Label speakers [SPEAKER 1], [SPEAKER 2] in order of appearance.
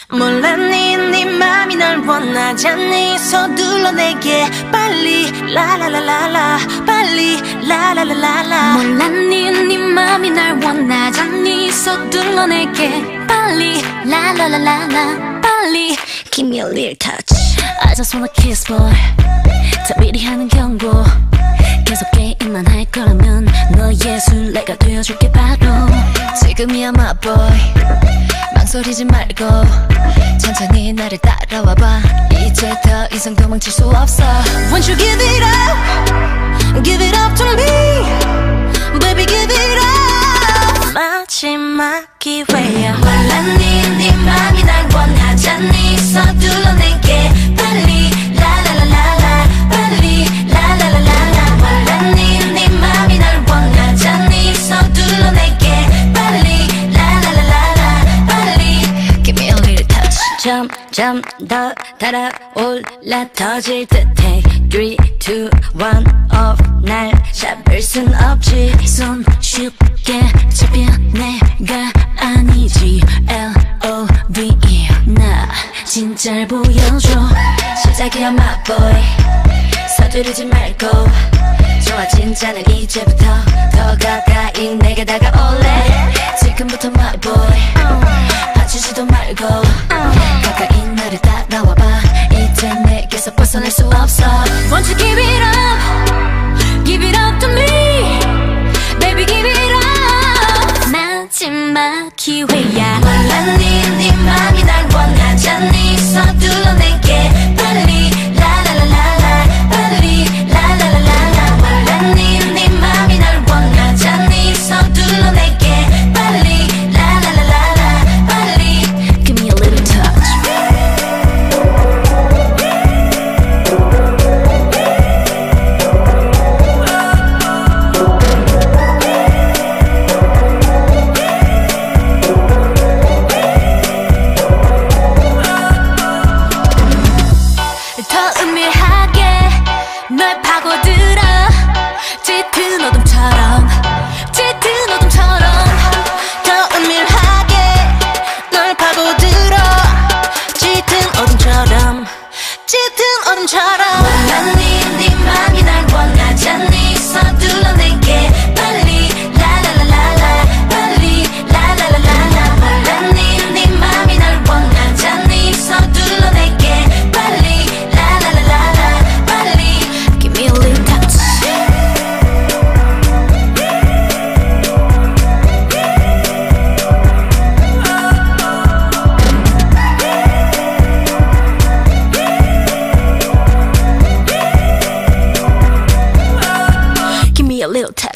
[SPEAKER 1] 몰라 네 맘이 날 원하잖니 서둘러 내게 빨리 라라라라라 빨리 라라라라라
[SPEAKER 2] 몰라 네 맘이 날 원하잖니 서둘러 내게 빨리 라라라라라 빨리
[SPEAKER 1] Give me a little touch
[SPEAKER 2] I just wanna kiss boy 다 미리 하는 경고 계속 게임만 할 거라면 너의 술래가 되어줄게 바로 지금이야 my boy 망설이지 말고 천천히 나를 따라와봐 이제 더 이상 도망칠 수 없어
[SPEAKER 1] Won't you give it up Give it up to me Baby give it up 마지막 기회야 몰라 네 맘이 날 원하잖니 서둘러 내게 빨리 라라라라라 빨리 라라라라라 몰라 네 맘이 날 원하잖니 서둘러 내게 빨리 라라라라라 빨리
[SPEAKER 2] Give me a little touch
[SPEAKER 1] 점점 더 달아올라 터질 듯해 3, 2, 1 off 날 잡을 순 없지
[SPEAKER 2] 손 쉽게 잡혀 내가 아니지 L.O.V.E 나 진짜를 보여줘
[SPEAKER 1] 시작이야 my boy 서두르지 말고 좋아 진짜는 이제부터 더 가까이 내게 다가올래 지금부터 my boy 다치지도 말고 가까이 나를 따라와봐 이제 내게서 벗어날 수 없어 Won't you give it up Give it up to me Baby give it up
[SPEAKER 2] 마지막 기회야
[SPEAKER 1] 몰라 네 맘이 날 원하잖니 서둘러 내게 빨리 라라라라라 빨리 라라라라라 몰라 네 맘이 날 원하잖니 서둘러 내게 빨리 라라라라라 빨리
[SPEAKER 2] Give me a little touch
[SPEAKER 1] 더 은밀하게 널 파고들어 짙은 어둠처럼 짙은 어둠처럼 더 은밀하게 널 파고들어 짙은 어둠처럼 짙은 어둠처럼 몰라 네 맘이 날 원하잖니 서둘러 내게 빨리 라라라라라 빨리 라라라라라 몰라 네 맘이 날 원하잖니 서둘러 내게 빨리 라라라라라 빨리
[SPEAKER 2] Give me a little touch Give me a little touch